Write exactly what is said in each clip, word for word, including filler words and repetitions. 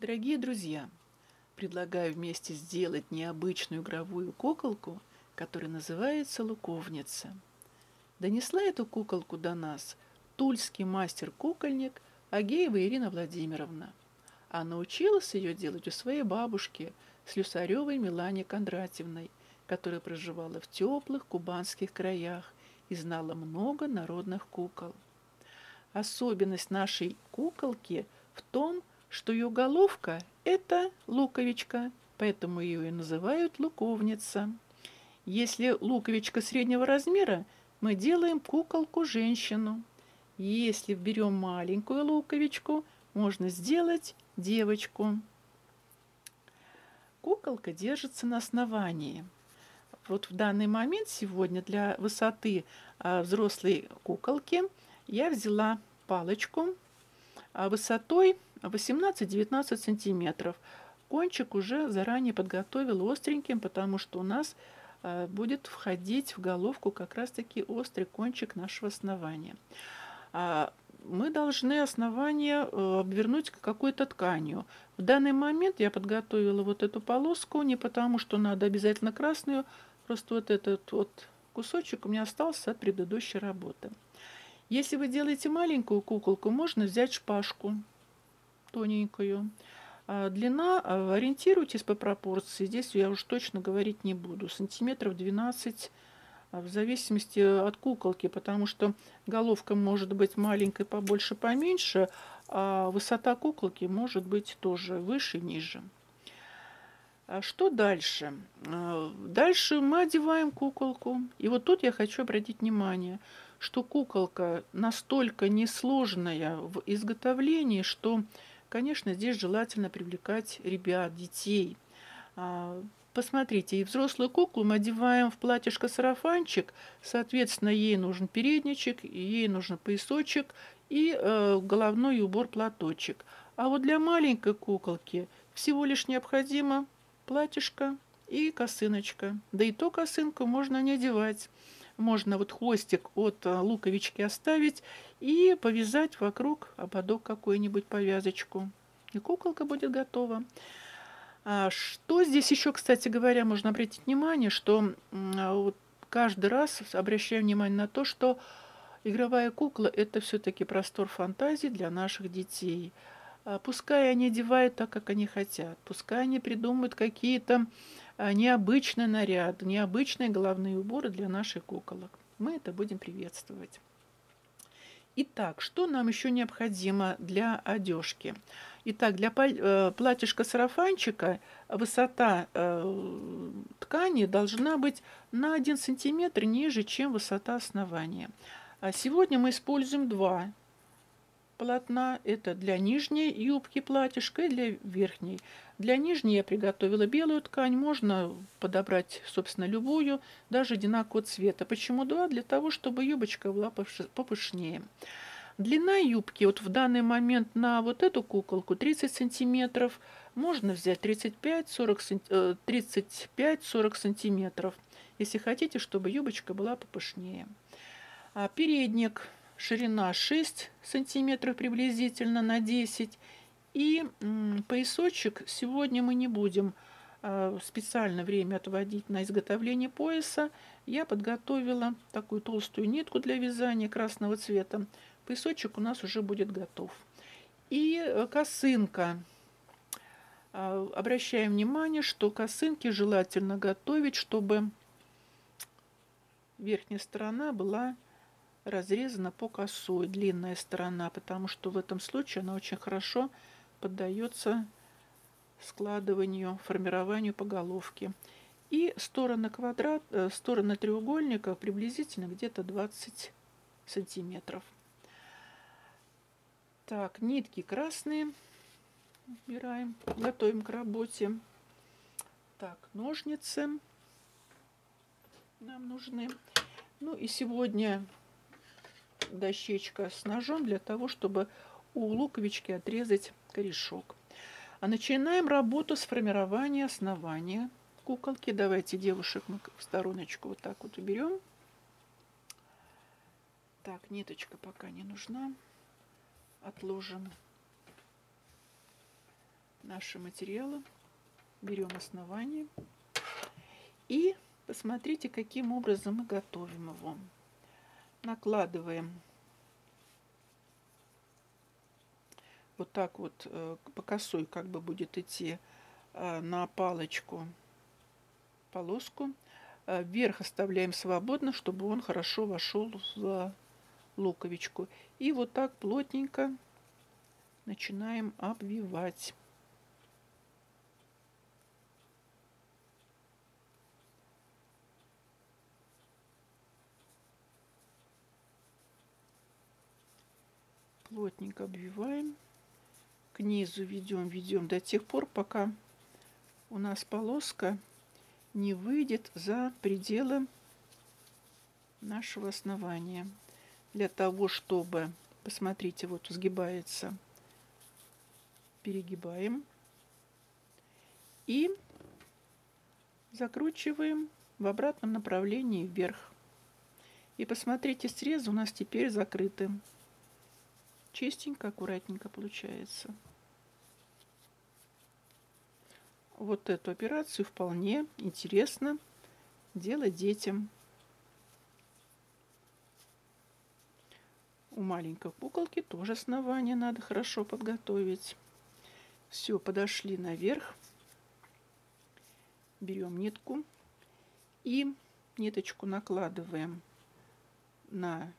Дорогие друзья, предлагаю вместе сделать необычную игровую куколку, которая называется «Луковница». Донесла эту куколку до нас тульский мастер-кукольник Агеева Ирина Владимировна. А научилась ее делать у своей бабушки, Слюсаревой Милане Кондратьевной, которая проживала в теплых кубанских краях и знала много народных кукол. Особенность нашей куколки в том, что ее головка – это луковичка, поэтому ее и называют луковница. Если луковичка среднего размера, мы делаем куколку-женщину. Если берем маленькую луковичку, можно сделать девочку. Куколка держится на основании. Вот в данный момент сегодня для высоты а, взрослой куколки я взяла палочку а, высотой восемнадцать-девятнадцать сантиметров. Кончик уже заранее подготовила остреньким, потому что у нас а, будет входить в головку как раз-таки острый кончик нашего основания. А, мы должны основание а, обвернуть какой-то тканью. В данный момент я подготовила вот эту полоску не потому, что надо обязательно красную, просто вот этот вот кусочек у меня остался от предыдущей работы. Если вы делаете маленькую куколку, можно взять шпажку тоненькую. А длина, ориентируйтесь по пропорции. Здесь я уж точно говорить не буду. Сантиметров двенадцать, в зависимости от куколки, потому что головка может быть маленькой, побольше, поменьше, а высота куколки может быть тоже выше, ниже. А что дальше? Дальше мы одеваем куколку. И вот тут я хочу обратить внимание, что куколка настолько несложная в изготовлении, что, конечно, здесь желательно привлекать ребят, детей. Посмотрите, и взрослую куклу мы одеваем в платьишко-сарафанчик, соответственно, ей нужен передничек, ей нужен поясочек и э, головной убор-платочек. А вот для маленькой куколки всего лишь необходимо платьишко и косыночка. Да и то косынку можно не одевать. Можно вот хвостик от луковички оставить и повязать вокруг ободок какую-нибудь повязочку. И куколка будет готова. А что здесь еще, кстати говоря, можно обратить внимание, что вот каждый раз обращаю внимание на то, что игровая кукла – это все-таки простор фантазии для наших детей. Пускай они одевают так, как они хотят, пускай они придумают какие-то необычные наряды, необычные головные уборы для наших куколок. Мы это будем приветствовать. Итак, что нам еще необходимо для одежки? Итак, для платьишка-сарафанчика высота ткани должна быть на один сантиметр ниже, чем высота основания. А сегодня мы используем два полотна. Это для нижней юбки платьишка и для верхней. Для нижней я приготовила белую ткань. Можно подобрать, собственно, любую, даже одинакового цвета. Почему два? Для того, чтобы юбочка была попышнее. Длина юбки вот в данный момент на вот эту куколку тридцать сантиметров. Можно взять тридцать пять-сорок сантиметров, если хотите, чтобы юбочка была попышнее. А передник ширина шесть сантиметров приблизительно на десять. И поясочек сегодня мы не будем специально время отводить на изготовление пояса. Я подготовила такую толстую нитку для вязания красного цвета. Поясочек у нас уже будет готов. И косынка. Обращаем внимание, что косынки желательно готовить, чтобы верхняя сторона была разрезана по косой, длинная сторона, потому что в этом случае она очень хорошо поддается складыванию, формированию по головке. И стороны квадрат, стороны треугольника приблизительно где-то двадцать сантиметров. Так, нитки красные убираем, готовим к работе. Так, ножницы нам нужны. Ну и сегодня дощечка с ножом для того, чтобы у луковички отрезать корешок. А начинаем работу с формирования основания куколки. Давайте девушек мы в стороночку вот так вот уберем. Так, ниточка пока не нужна. Отложим наши материалы. Берем основание и посмотрите, каким образом мы готовим его. Накладываем вот так вот по косой, как бы будет идти на палочку полоску. Вверх оставляем свободно, чтобы он хорошо вошел в луковичку. И вот так плотненько начинаем обвивать. Плотненько обвиваем. К низу ведем, ведем до тех пор, пока у нас полоска не выйдет за пределы нашего основания. Для того, чтобы, посмотрите, вот сгибается, перегибаем и закручиваем в обратном направлении вверх. И посмотрите, срезы у нас теперь закрыты. Чистенько, аккуратненько получается. Вот эту операцию вполне интересно делать детям. У маленькой куколки тоже основание надо хорошо подготовить. Все, подошли наверх. Берем нитку и ниточку накладываем на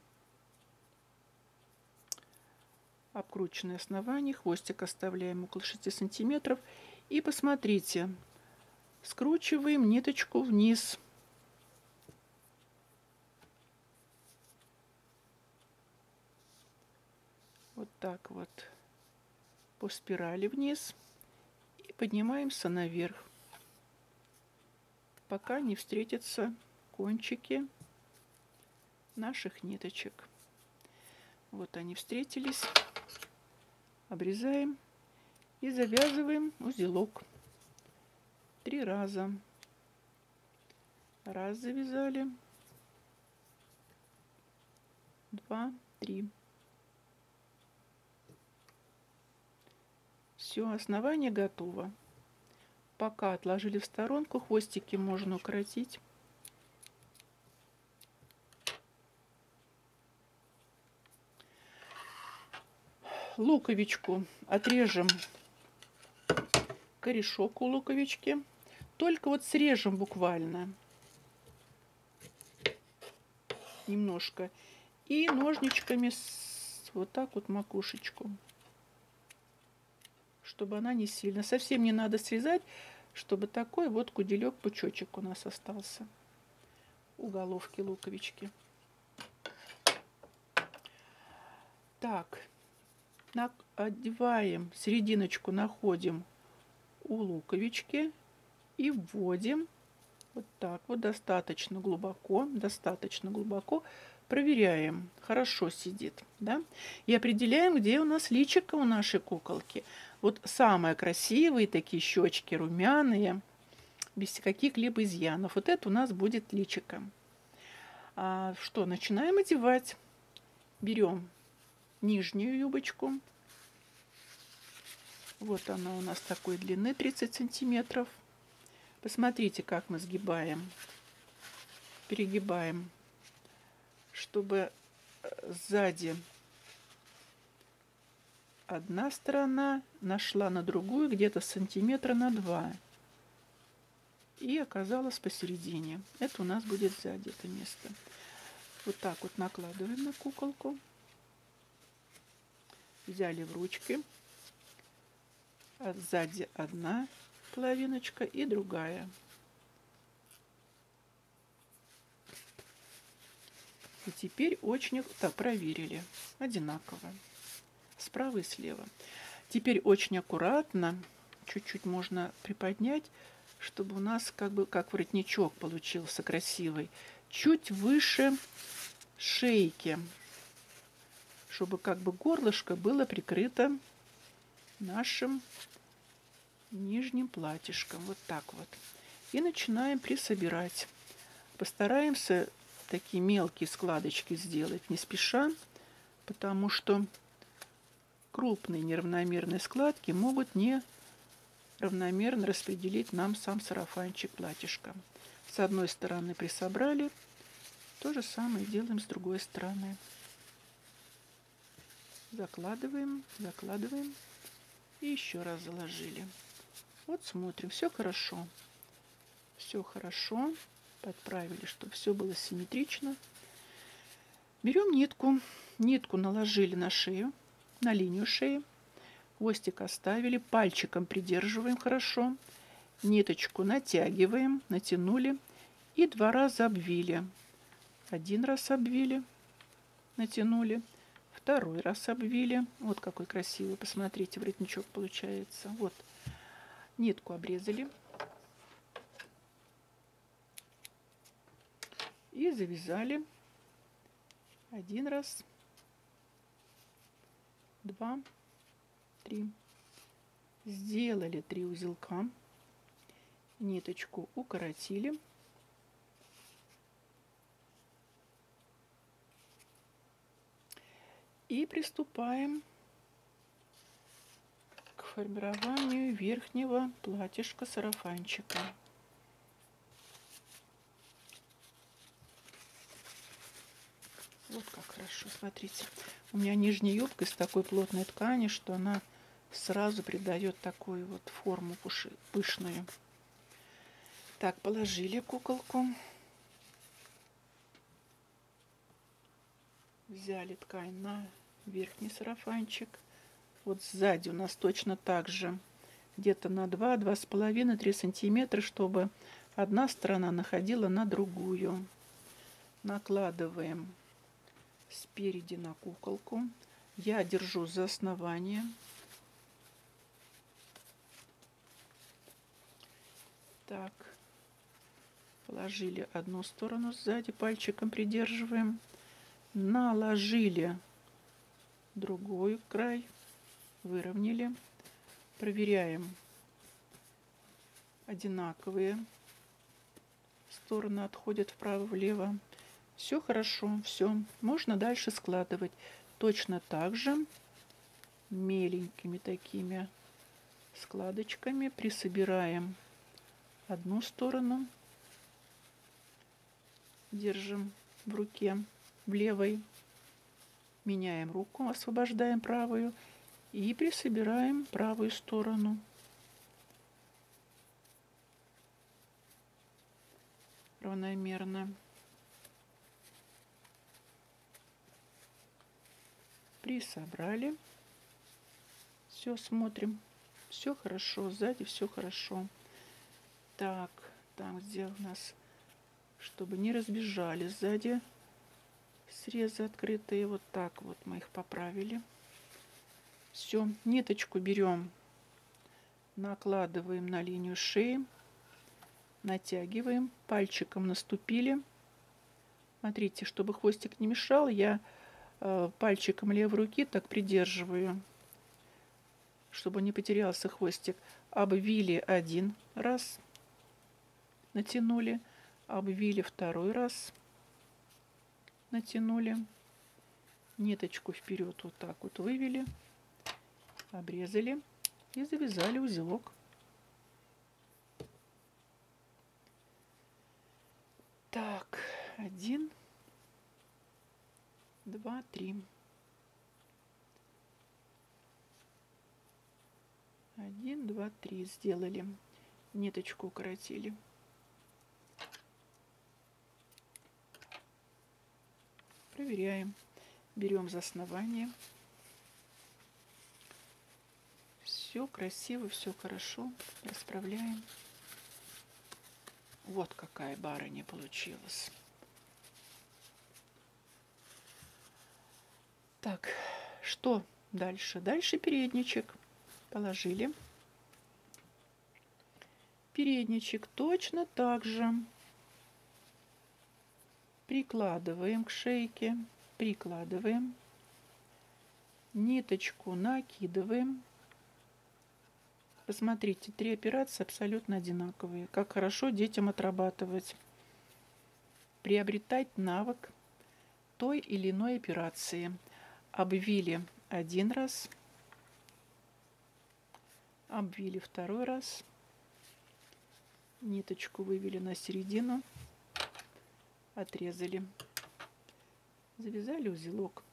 обкрученное основание. Хвостик оставляем около шести сантиметров. И посмотрите, скручиваем ниточку вниз. Вот так вот по спирали вниз. И поднимаемся наверх, пока не встретятся кончики наших ниточек. Вот они встретились. Обрезаем и завязываем узелок три раза. Раз завязали, два, три. Все, основание готово. Пока отложили в сторонку, хвостики можно укоротить. Луковичку отрежем, корешок у луковички, только вот срежем буквально немножко и ножничками вот так вот макушечку, чтобы она не сильно, совсем не надо срезать, чтобы такой вот куделек, пучочек у нас остался у головки луковички. Так, одеваем, серединочку находим у луковички и вводим вот так вот достаточно глубоко, достаточно глубоко, проверяем, хорошо сидит, да, и определяем, где у нас личико у нашей куколки. Вот самые красивые такие щечки, румяные, без каких-либо изъянов. Вот это у нас будет личико. А что, начинаем одевать. Берем нижнюю юбочку. Вот она у нас такой длины, тридцать сантиметров. Посмотрите, как мы сгибаем, перегибаем, чтобы сзади одна сторона нашла на другую где-то сантиметра на два и оказалась посередине. Это у нас будет сзади это место. Вот так вот накладываем на куколку. Взяли в ручки. А сзади одна половиночка и другая. И теперь очень так проверили. Одинаково. Справа и слева. Теперь очень аккуратно, чуть-чуть можно приподнять, чтобы у нас как бы как воротничок получился красивый. Чуть выше шейки, чтобы как бы горлышко было прикрыто нашим нижним платьишком. Вот так вот. И начинаем присобирать. Постараемся такие мелкие складочки сделать не спеша, потому что крупные неравномерные складки могут не равномерно распределить нам сам сарафанчик платьишка. С одной стороны присобрали, то же самое делаем с другой стороны. Закладываем, закладываем и еще раз заложили. Вот смотрим, все хорошо. Все хорошо. Подправили, чтобы все было симметрично. Берем нитку. Нитку наложили на шею, на линию шеи. Хвостик оставили. Пальчиком придерживаем хорошо. Ниточку натягиваем. Натянули. И два раза обвили. Один раз обвили. Натянули. Второй раз обвили. Вот какой красивый. Посмотрите, воротничок получается. Вот. Нитку обрезали. И завязали. Один раз. Два. Три. Сделали три узелка. Ниточку укоротили. И приступаем к формированию верхнего платьишка сарафанчика. Вот как хорошо, смотрите. У меня нижняя юбка из такой плотной ткани, что она сразу придает такую вот форму пуши, пышную. Так, положили куколку. Взяли ткань на верхний сарафанчик. Вот сзади у нас точно так же. Где-то на два-два с половиной три сантиметра, чтобы одна сторона находила на другую. Накладываем спереди на куколку. Я держу за основание. Так. Положили одну сторону сзади, пальчиком придерживаем. Наложили другой край. Выровняли. Проверяем. Одинаковые стороны отходят вправо-влево. Все хорошо, все. Можно дальше складывать. Точно так же меленькими такими складочками присобираем одну сторону. Держим в руке, в левой. Меняем руку, освобождаем правую. И присобираем правую сторону. Равномерно. Присобрали. Все, смотрим. Все хорошо. Сзади все хорошо. Так, там где у нас, чтобы не разбежали сзади срезы открытые. Вот так вот мы их поправили. Все, ниточку берем, накладываем на линию шеи, натягиваем, пальчиком наступили. Смотрите, чтобы хвостик не мешал, я э, пальчиком левой руки так придерживаю, чтобы не потерялся хвостик. Обвили один раз, натянули, обвили второй раз, натянули, ниточку вперед вот так вот вывели. Обрезали и завязали узелок. Так, один, два, три. Один, два, три сделали. Ниточку укоротили. Проверяем. Берем за основание. Все красиво, все хорошо. Расправляем. Вот какая барыня получилась. Так, что дальше? Дальше передничек. Положили. Передничек точно так же прикладываем к шейке. Прикладываем. Ниточку накидываем. Посмотрите, три операции абсолютно одинаковые. Как хорошо детям отрабатывать. Приобретать навык той или иной операции. Обвили один раз. Обвили второй раз. Ниточку вывели на середину. Отрезали. Завязали узелок.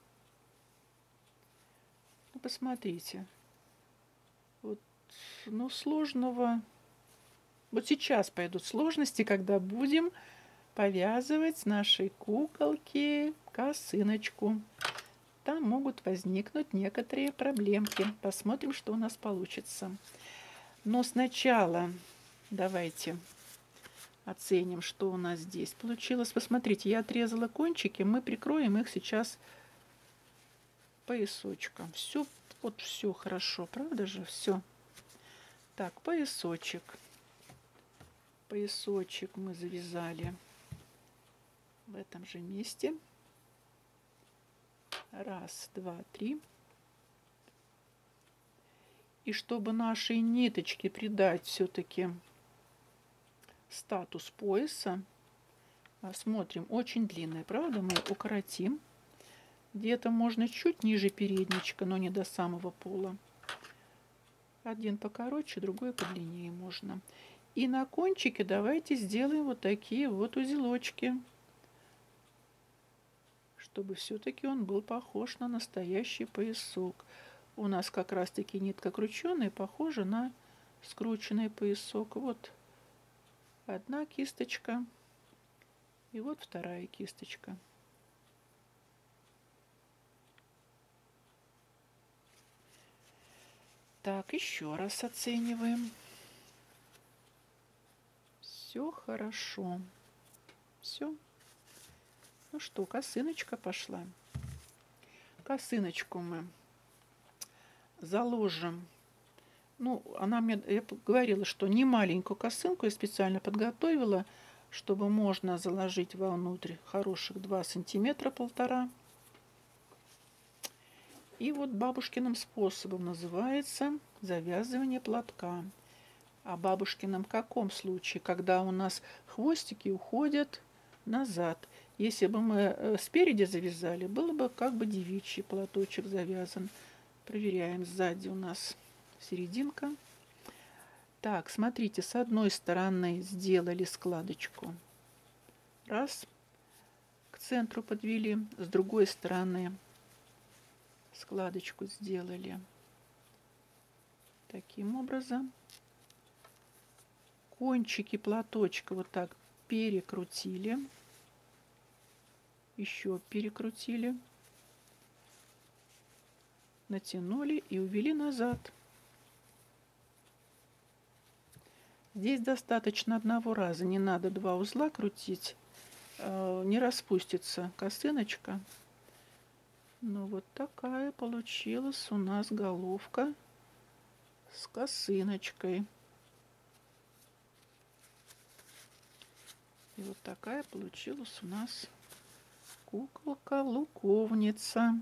Ну, посмотрите. Вот, ну, сложного... Вот сейчас пойдут сложности, когда будем повязывать нашей куколке косыночку. Там могут возникнуть некоторые проблемки. Посмотрим, что у нас получится. Но сначала давайте оценим, что у нас здесь получилось. Посмотрите, я отрезала кончики. Мы прикроем их сейчас поясочком. Все, вот все хорошо, правда же? Все. Так, поясочек. Поясочек мы завязали в этом же месте. Раз, два, три. И чтобы нашей ниточке придать все-таки статус пояса, смотрим, очень длинная, правда? Мы укоротим. Где-то можно чуть ниже передничка, но не до самого пола. Один покороче, другой подлиннее можно. И на кончике давайте сделаем вот такие вот узелочки, чтобы все-таки он был похож на настоящий поясок. У нас как раз-таки нитка крученая, похожа на скрученный поясок. Вот одна кисточка и вот вторая кисточка. Так, еще раз оцениваем. Все хорошо. Все. Ну что, косыночка пошла. Косыночку мы заложим. Ну, она мне, я говорила, что не маленькую косынку я специально подготовила, чтобы можно заложить вовнутрь хороших два сантиметра, полтора. И вот бабушкиным способом называется завязывание платка. А бабушкиным каком случае? Когда у нас хвостики уходят назад. Если бы мы спереди завязали, было бы как бы девичий платочек завязан. Проверяем, сзади у нас серединка. Так, смотрите, с одной стороны сделали складочку. Раз. К центру подвели. С другой стороны складочку сделали таким образом. Кончики платочка вот так перекрутили. Еще перекрутили. Натянули и увели назад. Здесь достаточно одного раза, не надо два узла крутить, не распустится косыночка. Ну вот такая получилась у нас головка с косыночкой. И вот такая получилась у нас куколка-луковница.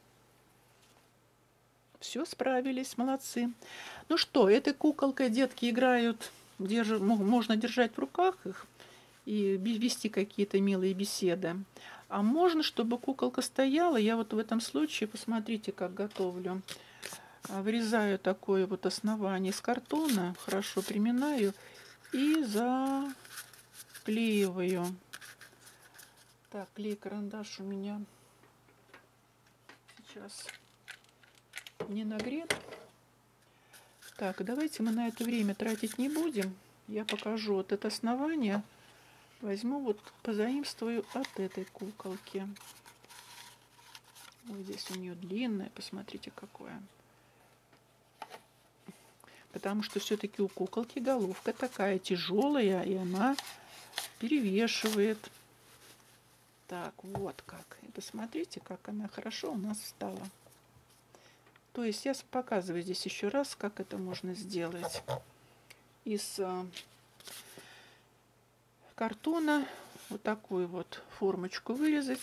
Все, справились, молодцы. Ну что, этой куколкой детки играют, держат, можно держать в руках их и вести какие-то милые беседы. А можно, чтобы куколка стояла, я вот в этом случае, посмотрите, как готовлю. Вырезаю такое вот основание из картона, хорошо приминаю и заклеиваю. Так, клей-карандаш у меня сейчас не нагрет. Так, давайте мы на это время тратить не будем. Я покажу вот это основание. Возьму вот, позаимствую от этой куколки. Вот здесь у нее длинное, посмотрите, какое. Потому что все-таки у куколки головка такая тяжелая, и она перевешивает. Так, вот как. И посмотрите, как она хорошо у нас встала. То есть я показываю здесь еще раз, как это можно сделать. Из картона вот такую вот формочку вырезать,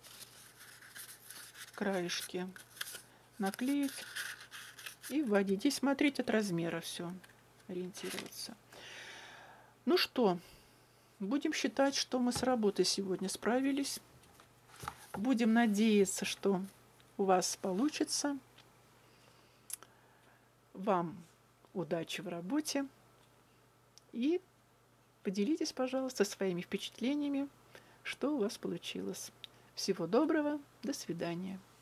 краешки наклеить и вводить. Здесь смотреть от размера все, ориентироваться. Ну что, будем считать, что мы с работой сегодня справились. Будем надеяться, что у вас получится. Вам удачи в работе и поделитесь, пожалуйста, своими впечатлениями, что у вас получилось. Всего доброго, до свидания.